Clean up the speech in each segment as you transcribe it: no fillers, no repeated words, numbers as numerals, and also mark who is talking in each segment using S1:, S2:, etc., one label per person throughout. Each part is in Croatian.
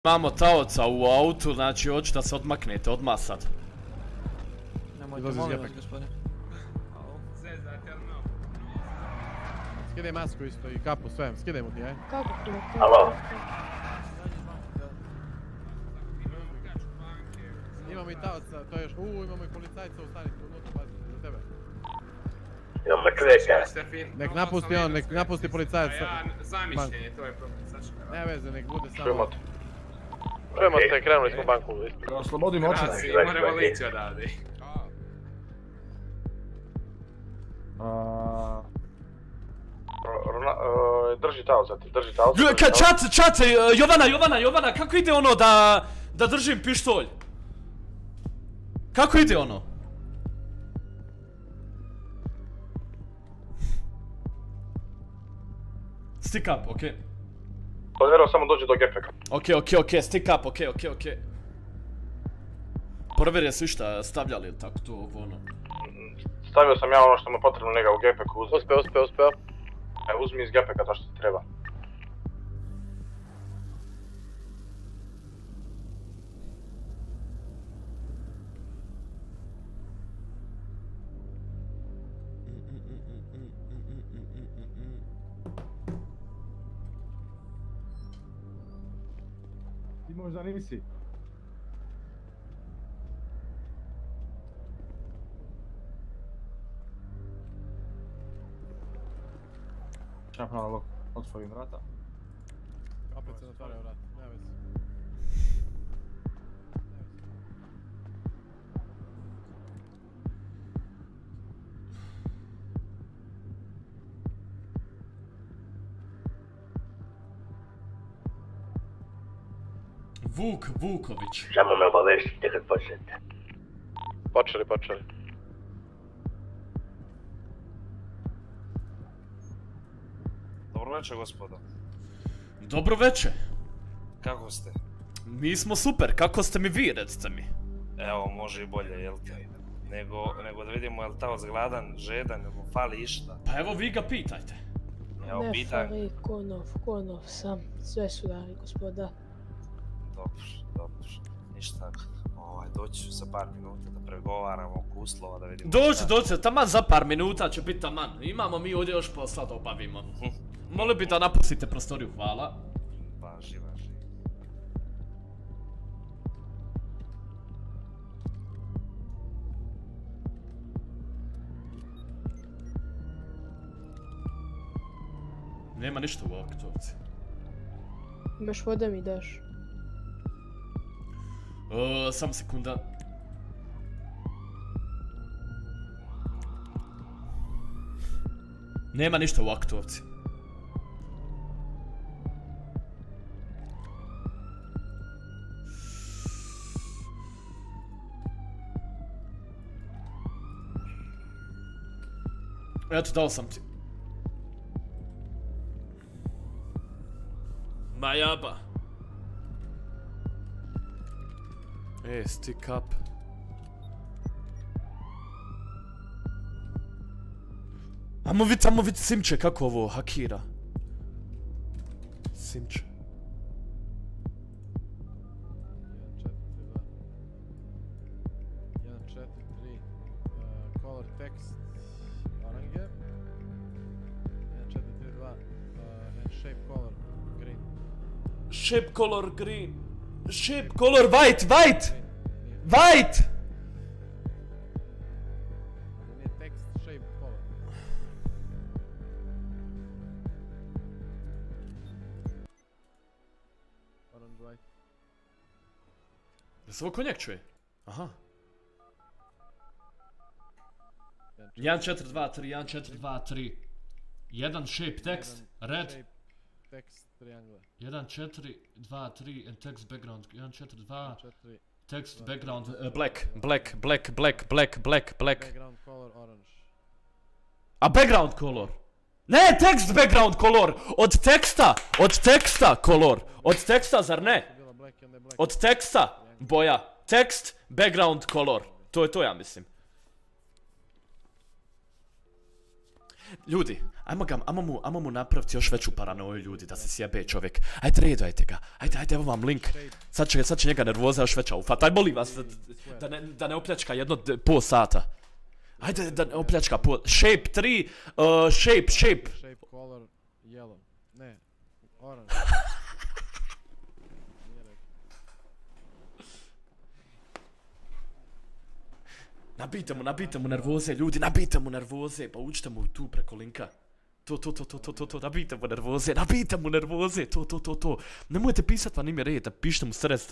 S1: Imamo taoca u autu, znači hoću da se odmaknete, odmah sad.
S2: Nemojte, molim vas, gospodine.
S3: Skidaj masku isto i kapu, sve, skidaj mu ti, aj.
S4: Kako ti?
S5: Alo.
S3: Imamo i taoca, to je još, imamo i policajca u stanicu, unutra, pazi, za tebe.
S5: Imamo kleka.
S3: Nek napusti policajac.
S6: Ja, zamišljenje, to je problem, Saška.
S3: Ne veze, nek bude samo...
S7: Premote, krenuli smo banku.
S8: Oslobodimo oči.
S6: Imamo revoluciju odavde.
S7: Drži taoca ti, drži taoca.
S1: Čat, Jovana, kako ide ono da držim pištolj? Kako ide ono? Stick up, okej.
S7: Povjerao samo dođe do gepeka.
S1: Okej, stick up, okej. Provjeri su išta stavljali ili tako to ono.
S7: Stavio sam ja ono što mu je potrebno njega u gepeku.
S5: Uspeo.
S7: Uzmi iz gepeka to što ti treba.
S8: Ti možda nisi. Šapnalo, otvorim vrata.
S3: Opet se zatvaraju vrata, nema veze.
S1: Vuković.
S5: Samo me obavestite kad počnete.
S7: Počeli.
S9: Dobro večer, gospodo.
S1: Dobro večer.
S9: Kako ste?
S1: Mi smo super, kako ste mi vi, recite mi?
S9: Evo, može i bolje, jel kaj? Nego da vidimo jel taoc gladan, žedan, jel mu fali išta.
S1: Pa evo vi ga pitajte.
S9: Evo,
S4: Ne
S9: pitan...
S4: fali, konov sam, sve su dali, gospoda.
S9: Dobro, ništa. Doći ću za par minuta da pregovaramo oko uslova, da vidimo...
S1: Dođe, taman za par minuta će biti taman. Imamo mi ovdje još posla da obavimo. Molio bi da napustite prostoriju, hvala.
S9: Važi.
S1: Nema ništa u aktovci.
S4: Baš vode mi daš.
S1: Samo sekunda. Nema ništa u aktovci. Eto, dao sam ti. Majaba. Stick up. Amo vid Simče kako ovo hakira. Simče.
S3: 1.4.3 color text orange 1.4.3.2 and shape color green.
S1: Shape color green. Shape color white. White!
S3: Nije text shape color. Orange white.
S1: Da se ovo konjak čuje? Aha. 1.4.2.3 1 shape text red.
S3: Text triangle.
S1: 1.4.2.3 and text background. 1.4.2 text background black.
S3: Background color orange.
S1: A background color? Ne, text background color! Od teksta color! Od teksta, zar ne? Od teksta boja. Text background color. To je to, ja mislim. Ljudi, ajmo mu napraviti još veću paranoju, ljudi, da se sjebe čovjek. Ajde, redajte ga. Ajde, evo vam link. Sad će njega nervoza još veća ufat. Aj, molim vas, da ne opljačka jedno pol sata. Ajde, da ne opljačka pol... Shape 3, shape.
S3: Shape, color, yellow. Ne, orange.
S1: Nabijte mu nervoze, ljudi, nabijte mu nervoze, pa učite mu tu preko linka. To, nabijte mu nervoze, to. Nemojte pisat vam ime reda, pišite mu stres.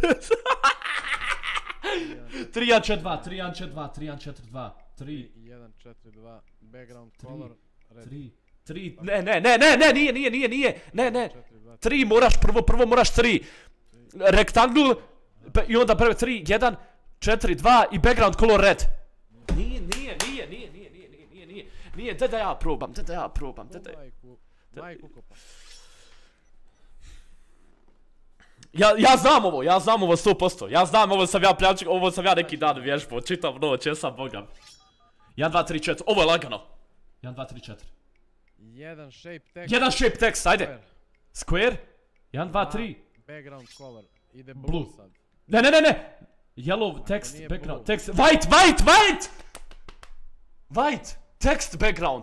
S1: 3-1-4-2,
S3: 3-1-4-2, background color, red.
S1: 3, ne, nije, ne. 3 moraš, prvo moraš 3. Rectangle, i onda prvo 3, 1, 4, 2 i background color red. Nije, da ja probam.
S3: Majku kopa.
S1: Ja znam ovo 100%. Ja znam, ovo sam ja neki dan vježbao, čitav noć, jesam bogam. 1, 2, 3, 4, ovo je lagano. 1, 2, 3, 4. Jedan shape text, ajde. Square. 1, 2, 3.
S3: Background color, ide blue sad.
S1: Ne. Yellow text, background, text, white! Text background,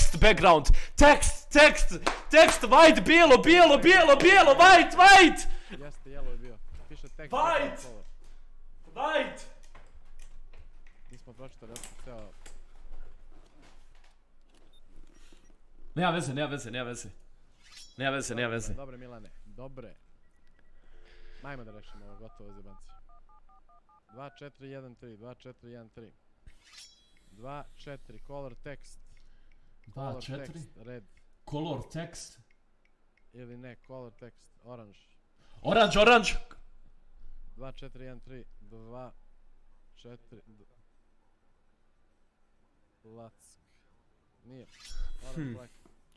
S1: text, white, bijelo, white!
S3: Jeste, yellow je bio. Piše text,
S1: white!
S3: Nismo pročitali, ja sam htio...
S1: Nema veze.
S3: Dobre, Milane, dobre. Ajmo da rešimo ovo, gotovo zebanci. 2-4-1-3, 2-4-1-3. 2-4, color text.
S1: 2-4,
S3: red.
S1: Color text.
S3: Ili ne, color text, orange.
S1: Orange.
S3: 2-4-1-3, 2-4... Lack. Nije. Orange, black.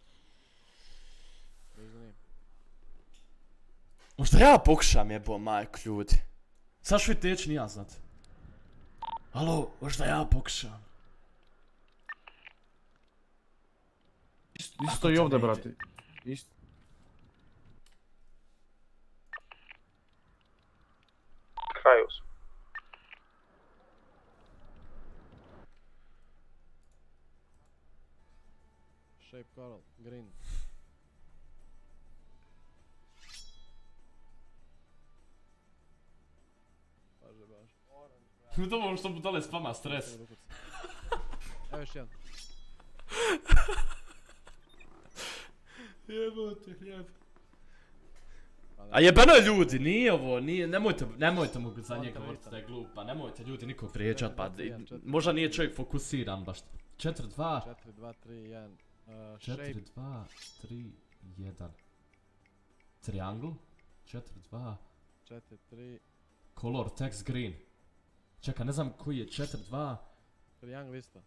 S3: Nije.
S1: Možda ja pokušam jebo majku, ljudi. Sad ću vidjeti, neću ni ja znat. Alo, možda ja pokušam.
S8: Isto i ovdje, brati. Isto.
S7: Kraju su.
S3: Shape coral, green.
S1: Dobro što mu dole spama stres.
S3: Evo još jedan.
S1: Jebote, hljeb. A jebeno je ljudi, nije ovo, nemojte mu za njega govoriti da je glupa, nemojte ljudi nikog vrijeđat, pa možda nije čovjek fokusiran baš. 4-2.
S3: 4-2-3-1.
S1: 4-2-3-1. Triangle. 4-2.
S3: 4-3.
S1: Color text green. Čekaj, ne znam koji je 4-2.
S3: Triangle isto.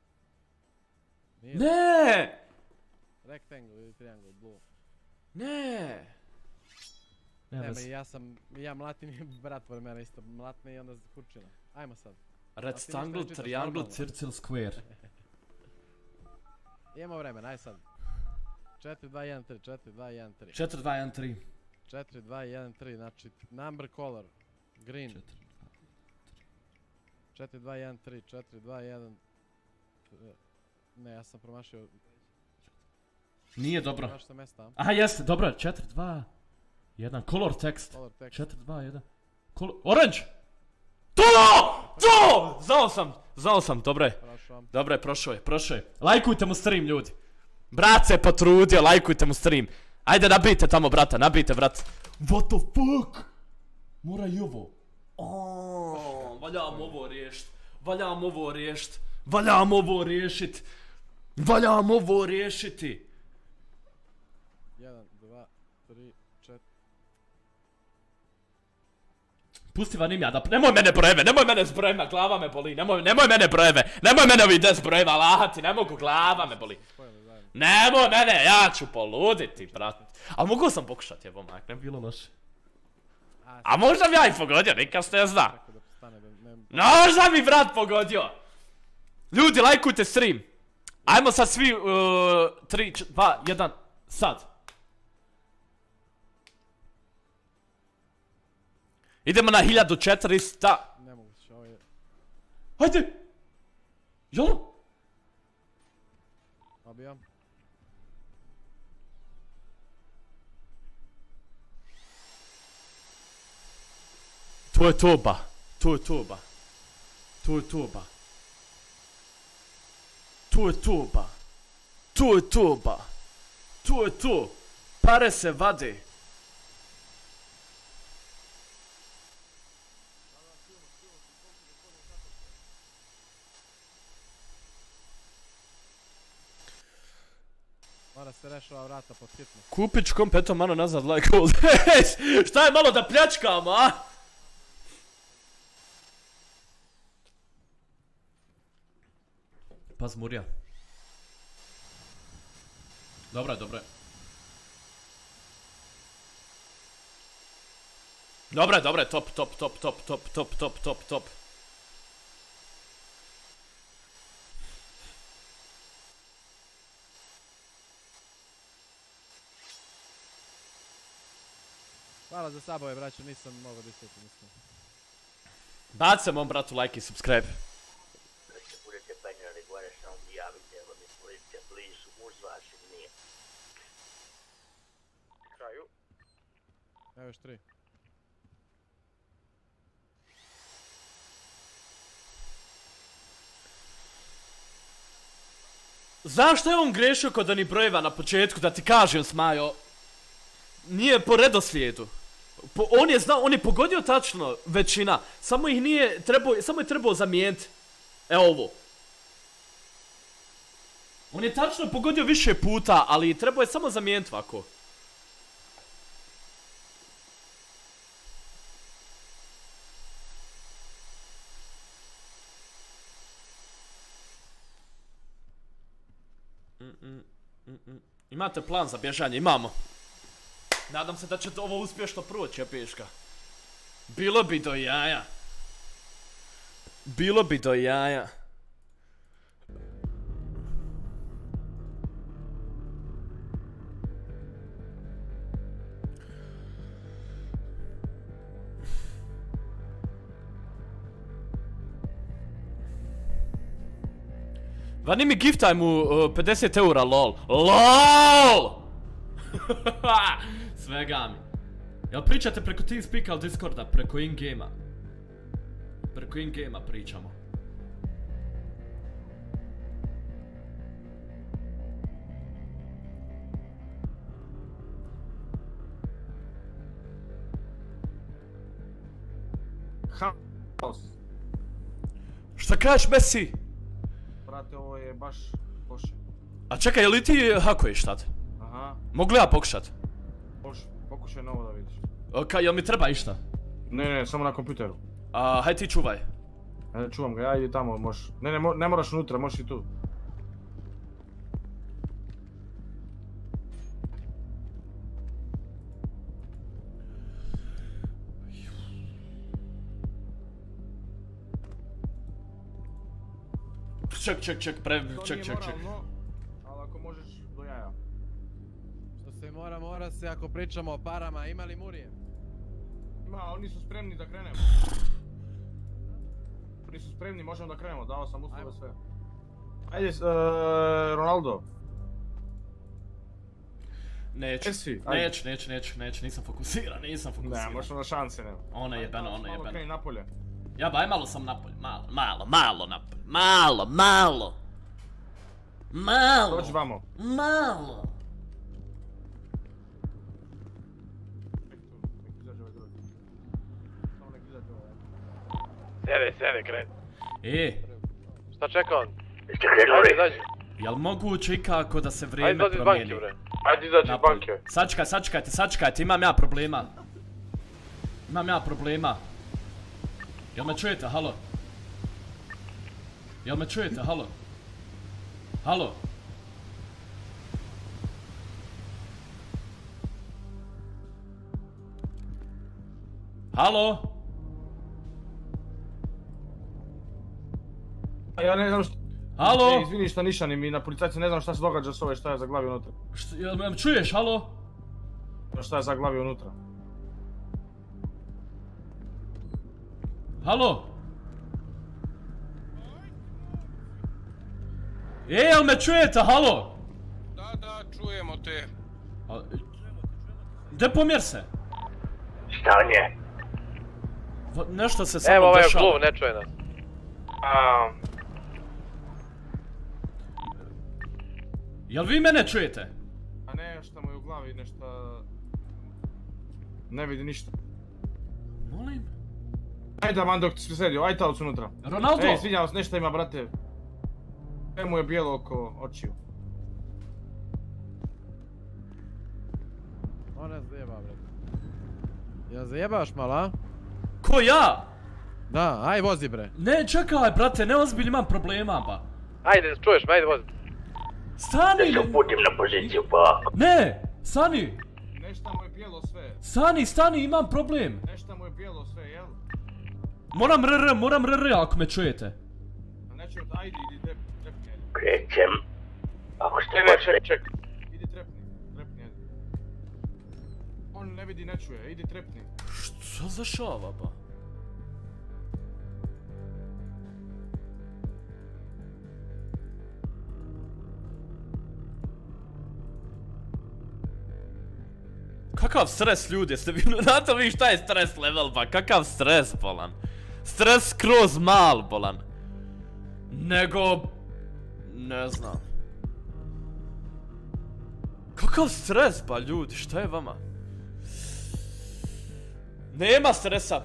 S1: Ne!
S3: Rectangle ili triangle, blue.
S1: Ne!
S3: Ja mlatim i brat pored mene isto mlatne i onda kurčina. Ajmo sad.
S1: Rectangle, triangle, circle, square.
S3: Imamo vremena, aj sad. 4-2-1-3, 4-2-1-3.
S1: 4-2-1-3.
S3: 4-2-1-3, znači number color, green. 4-2-1-3, 4-2-1... Ne, ja sam promašio...
S1: Nije dobro.
S3: Promašio sam mesta.
S1: Aha, jeste, dobro, 4-2-1, color text. 4-2-1, orange! To! Znao sam, dobro je. Dobro je, prošao je. Lajkujte mu stream, ljudi. Brat se potrudio, lajkujte mu stream. Ajde, nabijte tamo, brata, nabijte, brat. What the fuck? Mora i ovo. Valjam ovo riješiti.
S3: 1, 2, 3, 4.
S1: Pusti van imja, nemoj mene s brojeva, glava me boli, nemoj mene brojeve, nemoj mene ovih 10 brojeva lahati, ne mogu, glava me boli. Nemoj mene, ja ću poluditi, brat. Ali mogu sam pokušati, jebo mak, ne bi bilo loše. A možda bi ja i pogodio, nikad se ne zna. Možda bi brat pogodio. Ljudi, lajkujte stream. Ajmo sad svi, 3, 2, 1, sad. Idemo na 1400.
S3: Nemoguće, ovo je...
S1: Hajde! Jolo?
S3: Obijam.
S1: To je to, ba. To je to, ba. To je to, ba. To je to, ba. To je to, ba. To je to. Pare se vade.
S3: Mora se rešava vrata pod hitno.
S1: Kupić kompetom malo nazad like all. Šta je malo da pljačkamo, a? Paz Murija. Dobro je, dobro je. Dobro je, dobro je, top, top, top, top, top, top, top, top, top.
S3: Hvala za sabove, braćo, nisam mogao da isjetim, mislim.
S1: Bacite mom bratu like i subscribe.
S5: Da se budete penjali gore, samo mi javite, evo mi policija blizu, uz vas ili nije. Kraju.
S3: Evo još 3.
S1: Znaš što je on grešio kod onih brojeva na početku, da ti kažem, Smajo? Nije po redoslijedu. On je znao, on je pogodio tačno većina, samo ih nije trebao, samo je trebao zamijeniti. Evo ovo. On je tačno pogodio više puta, ali trebao je samo zamijeniti ovako. Imate plan za bježanje? Imamo. Nadam se da će ovo uspješno proći, ja piška. Bilo bi do jaja. Bilo bi do jaja. Vani mi giftaj mu 50 eura, lol. LOL! Svega mi. Jel pričate preko TeamSpeaka ili Discorda? Preko in-game-a. Preko in-game-a pričamo.
S8: Haos.
S1: Šta kažeš, Messi?
S8: Brate, ovo je baš loše.
S1: A čekaj, jel li ti hakuješ tad?
S8: Aha.
S1: Mogu li ja pokušat?
S8: Pokušaj novo da vidiš.
S1: Jel mi treba išta?
S8: Ne, samo na kompjuteru.
S1: Hajde ti čuvaj.
S8: Čuvam ga, ja idi tamo, možeš. Ne moraš unutra, možeš i tu.
S1: Ček.
S8: To nije moralno, ali ako možeš do jaja.
S3: Što se mora se ako pričamo o parama, ima li Murije?
S8: Ima, oni su spremni da krenemo. Oni su spremni, možemo da krenemo, dao sam uslove sve. Ajde, Ronaldo.
S1: Neću, nisam fokusiran.
S8: Ne, možemo da šanse nema.
S1: Ono je jebeno.
S8: Malo kreni napolje.
S1: Ja ba, malo sam napolje, malo napolje, malo.
S8: Dođi vamo.
S1: Malo.
S5: Sjede, kreni.
S3: Šta čeka on?
S5: Jeste krenuli?
S3: Izađi.
S1: Jel moguće ikako da se vrijeme promijeni?
S7: Ajde izađi iz banke.
S1: Sačekajte, imam ja problema. Jel me čujete, halo? Halo? Halo?
S8: Ja ne znam
S1: Halo?
S8: Izvini šta nišanim i na policajci ne znam šta se događa s ove šta je zaglavio unutra.
S1: Jel me čuješ, halo?
S8: Šta je zaglavio unutra.
S1: Halo? Jel me čujete, halo?
S10: Da, čujemo te.
S1: Gdje pomjer se?
S5: Stanje.
S1: Nešto se samo
S11: Evo ovaj
S1: dešava.
S11: klub, ne čuje nas.
S1: Jel vi mene čujete?
S8: A ne, šta mu je u glavi nešto... Ne vidi ništa.
S1: Molim?
S8: Ajde man dok si sredio, ajde tavac unutra.
S1: Ronaldo!
S8: Ej, svinjava se, nešto ima brate. Sve mu je bijelo oko očiju.
S3: On nas zajeba, brate. Jel zajebavaš malo, a?
S1: Ko ja?
S3: Da, aj vozi bre.
S1: Ne, čekaj brate, neozbiljno imam problema ba.
S11: Ajde, čuješ me, ajde vozi.
S1: Stani!
S5: Da se uputim na poziciju polako.
S1: Ne! Stani!
S8: Nešto mu je bijelo sve.
S1: Stani, imam problem.
S8: Nešto mu je bijelo sve, jel?
S1: Moram rr ako me čujete.
S8: A neću, ajde, idi trepni, ajde.
S5: Krećem. Ako ste počeli.
S8: Ček. Idi trepni, ajde. On ne vidi, ne čuje, idi trepni.
S1: Što zašava ba? Kakav stres ljudi, jeste vi, znate li šta je stres level ba, kakav stres bolan. Stres skroz mal bolan. Nego... ne znam. Kakav stres ba ljudi, šta je vama? Nema stresa.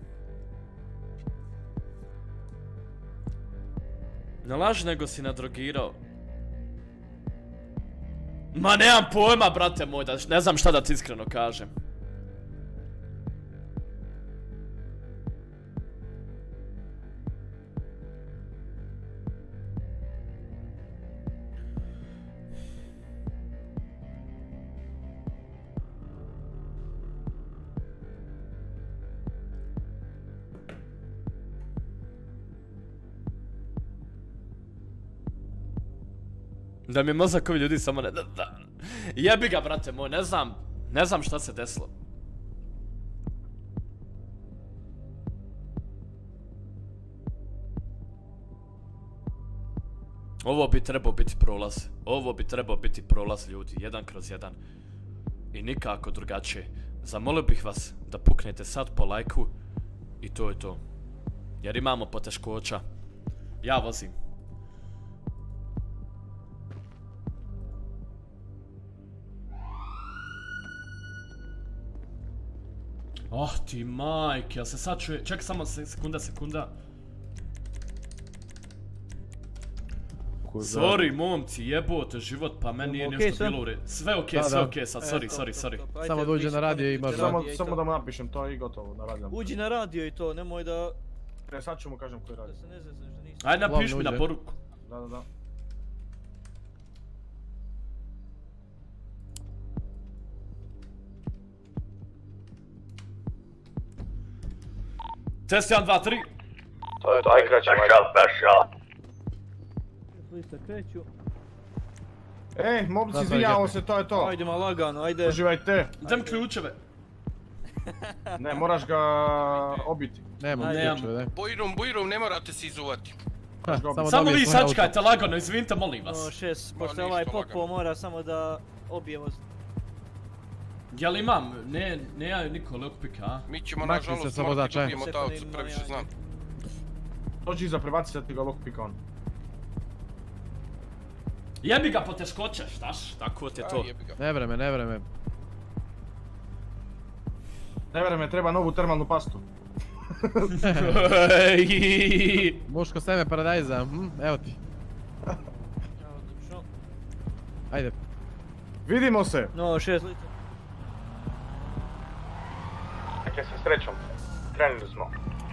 S1: Ne laži nego si nadrogirao. Ma nemam pojma brate moj, ne znam šta da ti iskreno kažem. Da mi je mozak ovi ljudi samo ne... Jebi ga brate moj, ne znam šta se desilo. Ovo bi trebao biti prolaz ljudi, 1/1. I nikako drugačije. Zamolio bih vas da puknete sad po lajku i to je to. Jer imamo poteškoća. Ja vozim. Oh ti majke, jel se sad čuje, čekaj samo sekunda. Sorry momci, jebote život, pa meni nije nešto bilo u redu. Sve okej sad, sorry.
S3: Samo da uđe na radio i možda...
S8: Samo da mu napišem to i gotovo, na radio.
S2: Uđi na radio i to, nemoj da...
S8: Sad ću mu kažem koji radi.
S2: Da se ne zezneš da nisi...
S1: Ajde napiš mi na poruku.
S8: Da.
S1: Test 1, 2, 3.
S7: To je to, aj krećemo.
S5: Pašao.
S2: Lista kreću.
S8: Ej, momci, izvinjavamo se, to je to.
S2: Ajde ma lagano, ajde.
S8: Uživajte.
S1: Dam ključeve.
S8: Ne, moraš ga obiti.
S3: Nemam ključeve, ne.
S10: Bujrum, ne morate se izuvati.
S1: Samo vi sačkajte lagano, izvinite, molim vas.
S2: 6, pošto ovaj popo mora samo da obijemo...
S1: Jel imam? Ne ja niko lockpicka, a?
S10: Mi ćemo nažalost morati dobijemo taocu, previše znam.
S8: Dođi iza, prebaci se ti ga lockpicka on.
S1: Jebi ga poteškoće, štaš? Tako ti je to.
S3: Ne vreme.
S8: Ne vreme, treba novu termalnu pastu.
S3: Muško seme paradajza, evo ti. Ajde.
S8: Vidimo se!
S2: No, 6 lica.
S7: Dakle, sa srećom. Krenuli smo.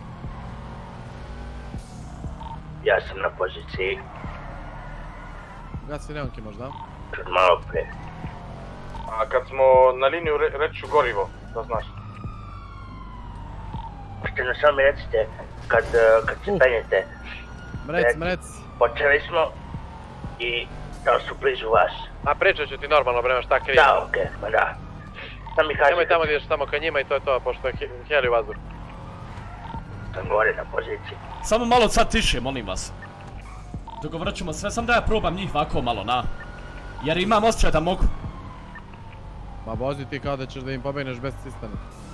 S5: Ja sam na poziciji.
S3: Gasi neonke možda?
S5: Čud malo pre.
S7: A kad smo na liniju reći ću gorivo, da znaš.
S5: Možete nam samo mi recite kad se penjete.
S3: Mrec.
S5: Počeli smo i da su blizu vas.
S3: A pričat ću ti normalno, brema, šta krivi.
S5: Da, okej, ma da. Sam mi kaži...
S3: Nemoj tamo gdje ješ tamo ka njima i to je to, pošto je heli u vazduhu.
S5: Sam gore na poziciji.
S1: Samo malo sad tiše, molim vas. Dogovorit ćemo sve, sam da ja probam njih ovako malo, na. Jer imam osjećaj da mogu.
S3: Ma vozi ti kao da ćeš da im pobegneš bez cistane.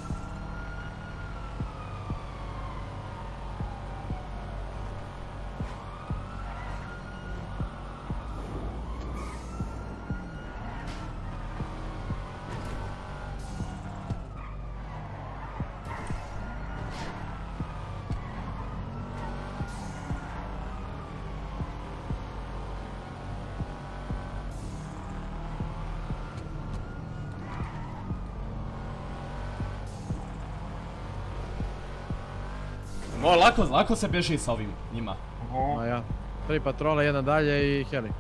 S1: Lako se bježi sa ovim njima.
S3: Ma ja. 3 patrola, jedan dalje i heli.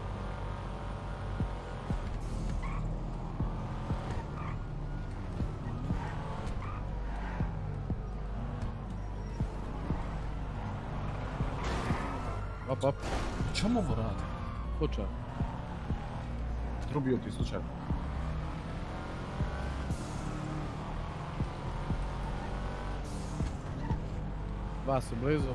S3: Op.
S1: Čemu ovo radi?
S3: Slučaj.
S8: Trubio ti slučajno.
S3: Dva su blizu.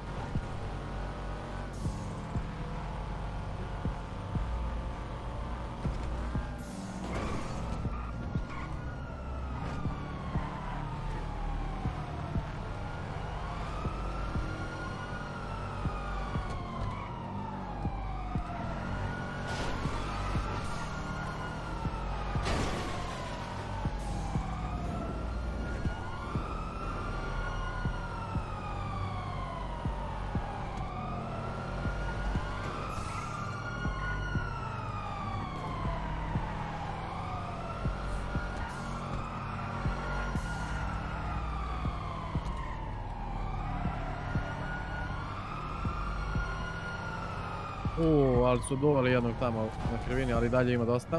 S3: Ali su duvali jednog tamo na krivini, ali dalje ima dosta. 3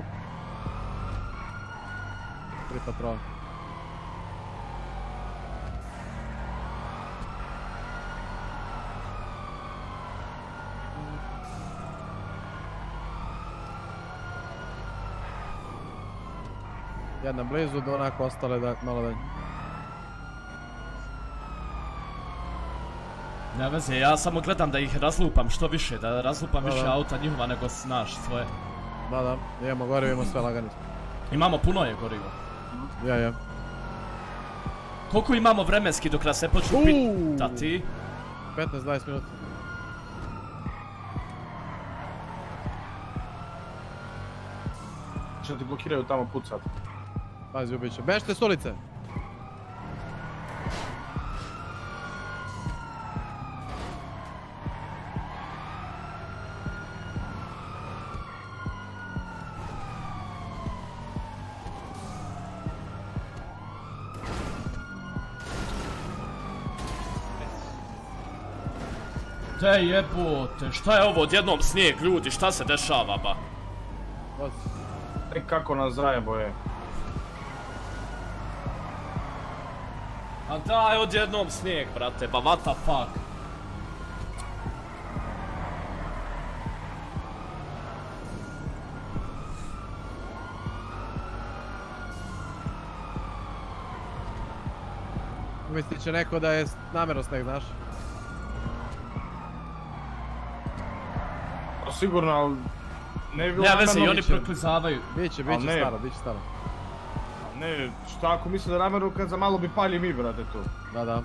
S3: patrola. Jedna blizu, da onako ostale da malo dalje.
S1: Ne veze, ja samo gledam da ih razlupam što više, da razlupam više auta njihova nego naš svoje.
S3: Da, imamo gorivo, imamo sve lagani.
S1: Imamo puno je gorivo.
S3: Ja.
S1: Koliko imamo vremenski dok nas se počnu pitati?
S3: 15-20 minuta.
S8: Što ti blokiraju tamo put sad?
S3: Pazi, ubit će. Bežite s ulice!
S1: Te jebote, šta je ovo odjednom snijeg ljudi, šta se dešava ba?
S8: Kako nas zajebo je.
S1: A daj odjednom snijeg brate, ba what the fuck?
S3: Misli će neko da je namjerno snijeg, znaš?
S8: Sigurno, ali ne bi bilo
S1: namjerno. Ne veze, i oni proklizavaju.
S3: Biće staro.
S8: Ne, šta ako misle da namjerno kad za malo bi pali mi, brate, tu.
S3: Da.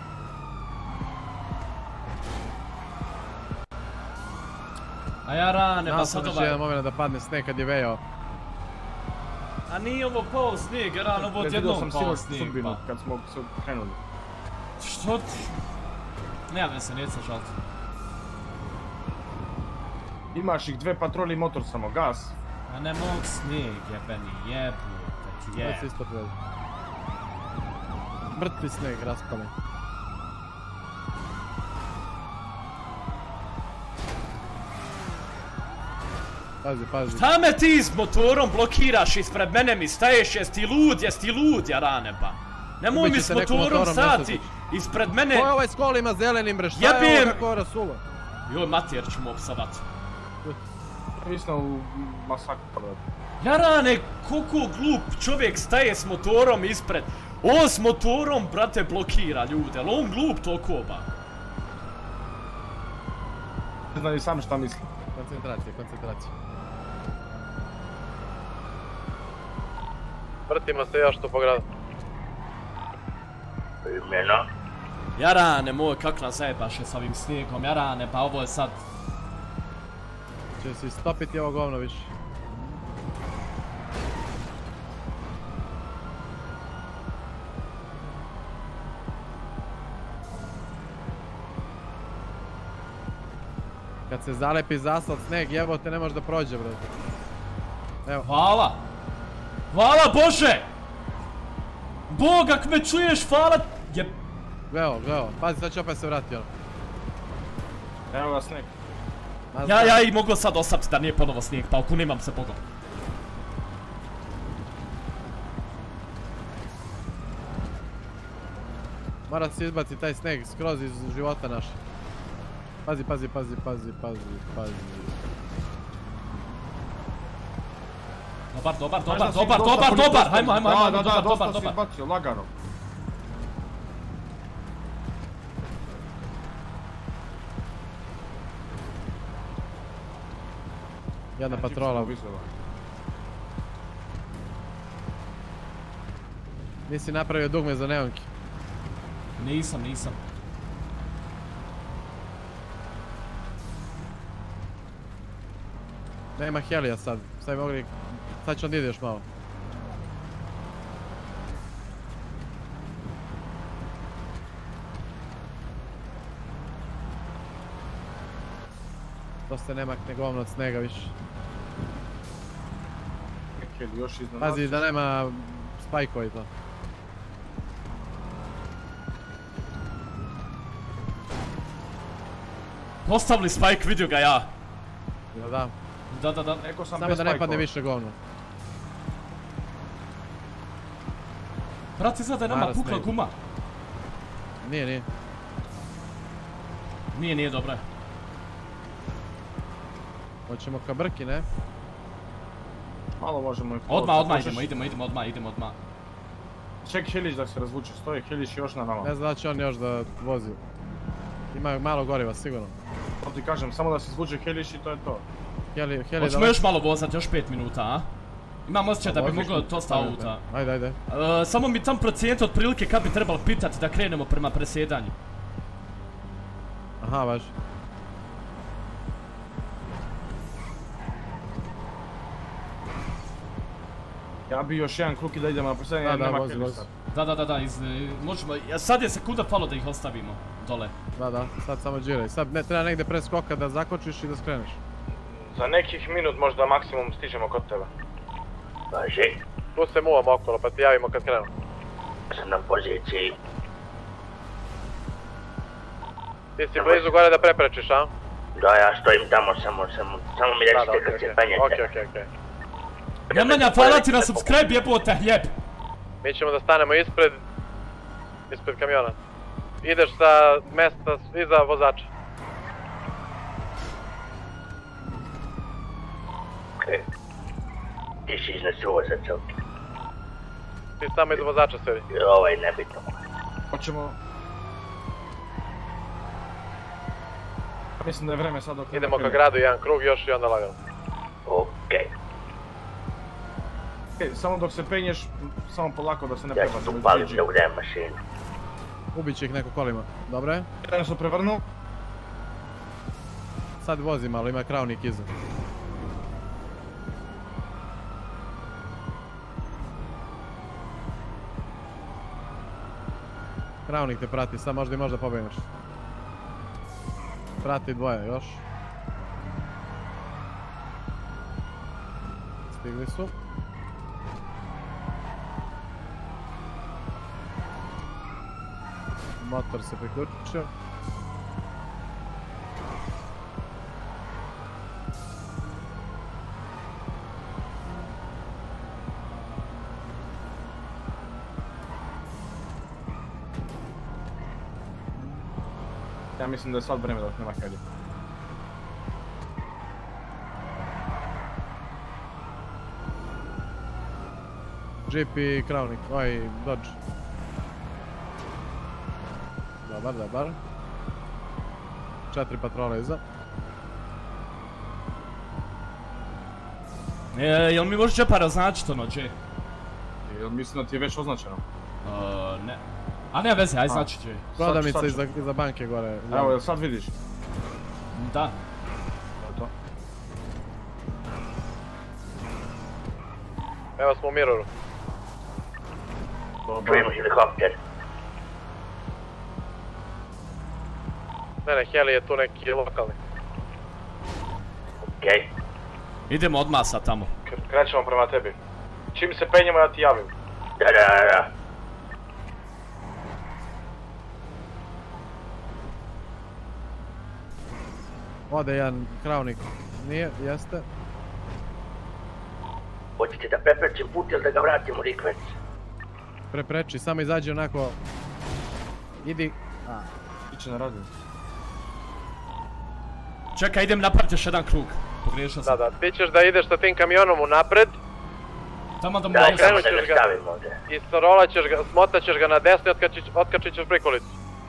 S1: A ja rane, pa sad
S3: ovaj... jedan moment da padne snijeg kad je vejao.
S1: A nije ovo pao snijeg, rano, ovo odjednom pao snijeg, pa.
S8: Kad smo se krenuli.
S1: Što ti? Nema veze, nije se žaliti.
S8: Imaš ih 2 patroli i motor samo, gas.
S1: A ne mogu snijeg, jebeni, jebote,
S3: Mrtvi snijeg, raspane. Pazi.
S1: Šta me ti s motorom blokiraš ispred mene mi staješ, jesi lud, jarane ba. Nemoj mi s motorom stati ispred mene.
S3: Ko je ovaj s kolima zelenim bre, šta je ovo kako rasulo?
S1: Joj, mater ću mu opsavat.
S8: Mislim u masakru.
S1: Jarane, koliko glup čovjek staje s motorom ispred. On s motorom, brate, blokira ljude, ali on glup toliko ba.
S8: Ne znam ni sam šta misli.
S3: Koncentracija.
S7: Vrtimo se još to po gradu.
S5: Imeno.
S1: Jarane moj, kak nas zajebaše s ovim snijegom, Jarane, pa ovo je sad...
S3: Će si stopiti ovo govno više. Kad se zalepi zasad sneg, jebote, ne može da prođe, brate. Evo.
S1: Hvala! Hvala Bože! Bog, ak me čuješ, hvala...
S3: Evo, pazi, sad će opet se vrati ono.
S8: Evo ga sneg.
S1: Ja i mogu sad osapti da nije ponovo snijeg, pa okunimam se Bogom.
S3: Mora se izbaci taj sneg skroz iz života naše. Pazi.
S1: Dobar, hajmo, dobar.
S8: Dosta si izbacio, lagano.
S3: Jedna patrola. Nisi napravio dugme za neonki.
S1: Nisam.
S3: Nema helija sad, sad će onda ide još malo. Dosta nema govno od snega više. Pazi da nema spajkova i to.
S1: Postavili spike, vidio ga ja.
S3: Da.
S1: Da.
S3: Samo da ne padne više govno.
S1: Brate, izgleda da je nama pukla guma.
S3: Nije.
S1: Nije dobro.
S3: Hoćemo ka brki, ne?
S8: Malo možemo...
S1: Odmah idemo.
S8: Ček Helić da se razvuče, stoji Helić još na nama.
S3: Ne znam da će on još da vozi. Ima malo goriva, sigurno.
S8: To ti kažem, samo da se izvuče Helić i to je to.
S1: Hoćemo još malo vozati, još 5 minuta, a? Imam osjećaj da bi moglo dosta auta.
S3: Ajde.
S1: Samo mi tam procijent otprilike kad bi trebalo pitati da krenemo prema presjedanju.
S3: Aha, baš.
S7: Ja bi još jedan krug i da idemo na presjedanje, jer nema Helić sad.
S1: Da, možemo, sad je sekunda falo da ih ostavimo dole.
S3: Da, sad samo džiraj, sad ne treba negdje preskoka da zakočiš i da skreneš.
S7: Za nekih minut možda maksimum stižemo kod tebe.
S5: Važi.
S7: Tu se muvamo okolo pa ti javimo kad krenemo.
S5: Sam na poziciji.
S7: Ti si blizu gore da preprečiš, a?
S5: Da, ja stojim tamo, samo mi recite kad se penjete.
S7: Okej.
S1: Nemanja, hvala ti na subscribe, jebote, hljeb!
S7: Mi ćemo da stanemo ispred kamiona. Ideš sa mesta iza vozača.
S5: Okej. Ti si iznesi vozač ovdje.
S7: Ti samo iza vozača sedi.
S5: Ovo je nebitno.
S7: Hoćemo...
S8: Mislim da je vreme sad dok...
S7: Idemo ka gradu jedan krug još i onda lagano.
S5: Okej.
S8: Samo dok se penješ, samo polako da se ne
S5: Ja
S8: prebaci.
S5: ću tu palim da udajem mašinu.
S3: Ubit će ih neko kolima. Dobre.
S8: Jedan su prevrnu.
S3: Sad vozi malo, ima kravnik iza. Kravnik te prati, sad možda i možda pobegneš. Prati dvoje još. Stigli su. Motor se priključio.
S8: Ja mislim da je sad vreme dok nema Heli.
S3: Jeep i Kravnik, Dodge. Dobar. 4 patrola iza.
S1: Jel mi možeš džepara označiti ono, Jay?
S8: Jel mislim da ti je već označeno?
S1: Ne. A ne veze, aj znači Jay.
S3: Prodavnica iza banke gore.
S8: Evo, jel sad vidiš?
S1: Da.
S8: To.
S7: Evo smo u Miroru.
S5: Čujemo helikopter.
S7: Ne, heli je tu neki lokalni.
S5: Okej.
S1: Idemo odmah sad tamo.
S8: Krećemo prema tebi. Čim se penjemo ja ti javim.
S5: Da.
S3: Ode jedan Kravnik. Nije, jeste.
S5: Hoćete da preprečim put ili da ga vratim u rikvenc?
S3: Prepreči, samo izađi onako... Idi...
S8: Iće na radio.
S1: Čekaj, idem napraviti još jedan krug. Pogriješao sam.
S7: Da, ti ćeš da ideš sa tim kamionom unapred.
S1: Tamo da mu
S5: Da,
S1: dam
S5: samo da ga stavim ovdje.
S7: I sorolat ćeš ga, smotat ćeš ga na desno i otkačit ćeš prikolicu.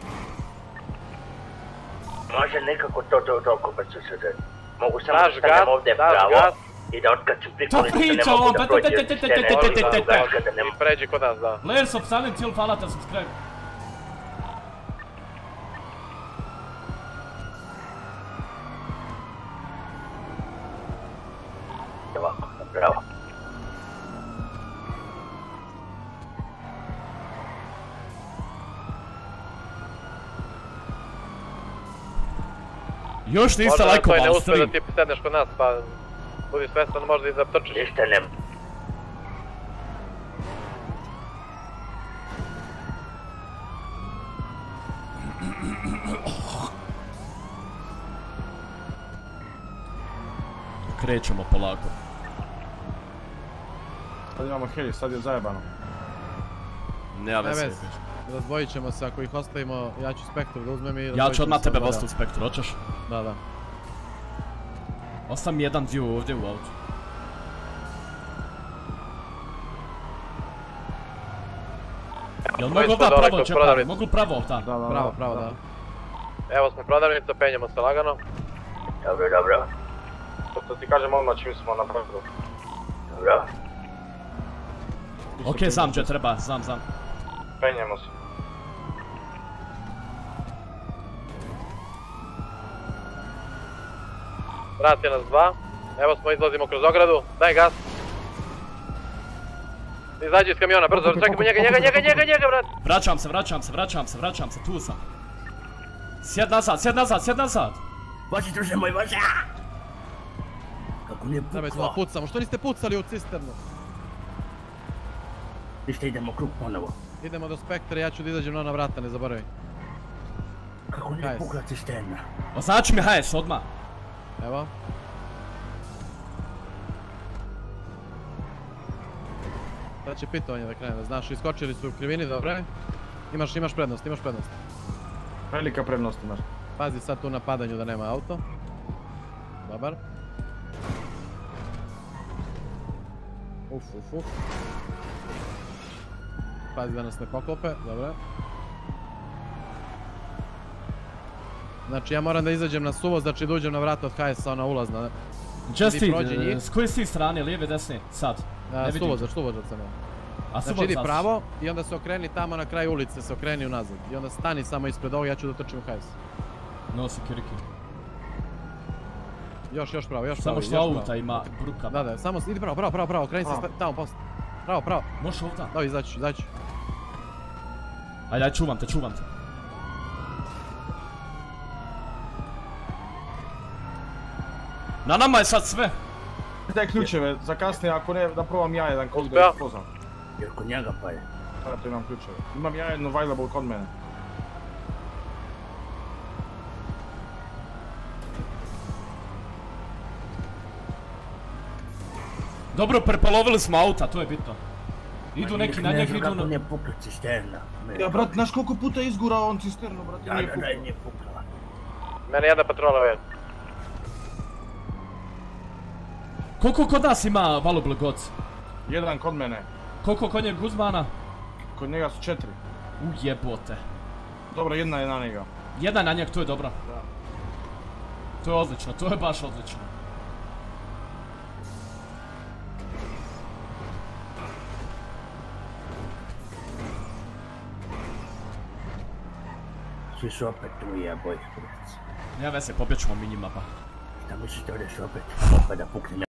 S5: Može nekako to brzo se. Mogu samo
S7: Daš
S5: da stanem
S7: gas,
S5: ovdje
S7: daš
S5: pravo
S7: gas.
S5: i da otkačim prikolicu,
S1: To
S5: da ne
S1: priča
S5: mogu
S1: on,
S5: da prođe od stene.
S7: I pređi kod nas, da.
S1: Layers of Silent Hill, hvala te subscribe.
S5: Ovako, bravo.
S1: Još niste
S7: Možda
S1: lajkovali
S7: ne uspe da
S1: stream.
S7: ti sedneš kod nas, pa budi svestan možda i da trčiš.
S5: Ništa ne...
S1: Krećemo polako.
S8: Sad imamo heli, sad je zajebano.
S1: Nema
S3: Ne
S1: veze.
S3: veze. Razdvojit ćemo se, ako ih ostavimo, ja ću Spektru da uzmem i...
S1: Ja ću odmah tebe vostati u Spektru, hoćeš?
S3: Da.
S1: Ostav mi jedan view ovdje u autu. Jel mogu ovdje pravo džepare? Mogu pravo ovdje?
S3: Pravo, da.
S7: Evo smo prodavnica, penjemo se lagano.
S5: Dobro.
S8: To ti kažem odmah čim smo na prvu.
S5: Dobro.
S1: Okej, znam gdje treba, znam.
S8: Penjemo se.
S7: Vrati nas 2. Evo smo, izlazimo kroz ogradu. Daj gas. Izađi iz kamiona, brzo, čekajmo njega, vrat.
S1: Vraćam se, tu sam. Sjed nazad.
S5: Vozi, druže moj, vozi! Kako nije
S3: Trebaj smo
S5: puklo?
S3: da pucamo, što niste pucali u cisternu?
S5: Ništa, idemo krug ponovo.
S3: Idemo do Spektra, ja ću da izađem na ona vrata, ne zaboravi.
S5: Kako nije pukla cisterna?
S1: Označi mi HS odmah.
S3: Evo. Sad će pitovanje da krene, znaš, iskočili su u krivini, dobro? Imaš prednost.
S8: Velika prednost imaš.
S3: Pazi sad tu na padanju da nema auto. Dobar. Uf. Pazi da nas ne poklope, dobro. Znači ja moram da izađem na suvo, znači da uđem na vrata od HS-a, ona ulazna.
S1: Justin, s koje si strane, lijeve, desne, sad?
S3: Suvozač sam ja. Znači idi pravo i onda se okreni tamo na kraju ulice, se okreni unazad. I onda stani samo ispred ovog, ja ću da trčim u HS.
S1: No security.
S3: Još pravo.
S1: Samo što auta ima bruka.
S3: Da, samo idi pravo, okreni se tamo post. Pravo.
S1: Možeš ovdje?
S3: Da, izaći.
S1: Ajde, čuvam te. Na nama je sad sve.
S8: Daj ključeve, za kasnije ako ne, da probam ja jedan kod da ih poznam.
S5: Jer kod njega pa je.
S8: Sada imam ključeve. Imam ja jedno available kod mene.
S1: Dobro, prepolovili smo auta, to je bitno. Idu neki na njeg, idu na...
S5: Kako nije pukla cisterna?
S8: Ja, brat, znaš koliko puta je izgurao on cisternu, brat, nije pukla.
S5: Da, nije pukla.
S7: Mene jedna patrola je.
S1: Koliko kod nas ima valuable gods?
S8: Jedan kod mene.
S1: Koliko kod njeg Guzmana?
S8: Kod njega su 4.
S1: Ujebote.
S8: Dobro, jedna je na njega.
S1: Jedan na njeg, to je dobro.
S8: Da.
S1: To je odlično, to je baš odlično.
S5: Svi su opet tu i ja boj.
S1: Nema veze, pobjećemo mi njima pa.
S5: Šta misliš da odeš opet? Pa da pukne